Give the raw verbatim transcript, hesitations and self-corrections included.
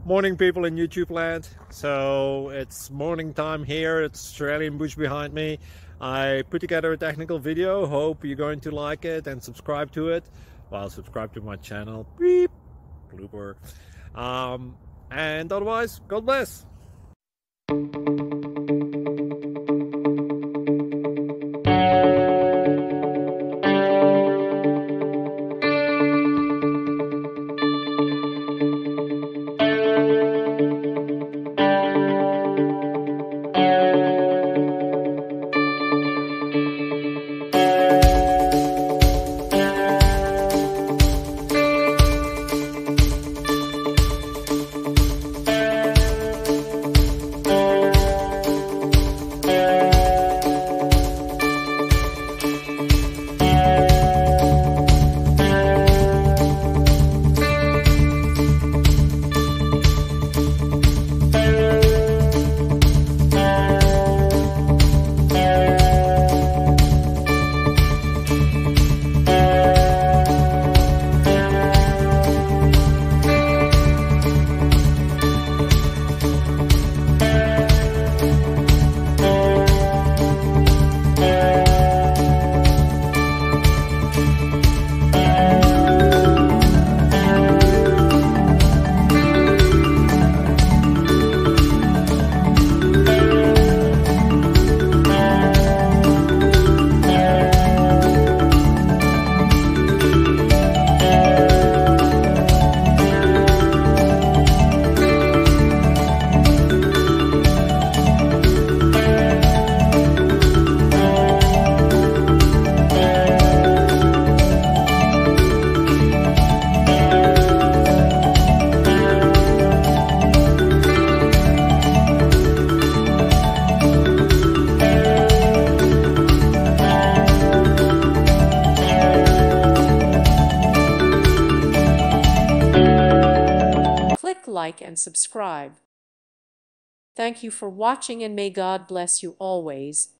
Morning, people in YouTube land. So it's morning time here. It's Australian bush behind me. I put together a technical video. Hope you're going to like it and subscribe to it. Well, subscribe to my channel. Beep. Blooper. Um, and otherwise, God bless. Like and subscribe. Thank you for watching, and may God bless you always.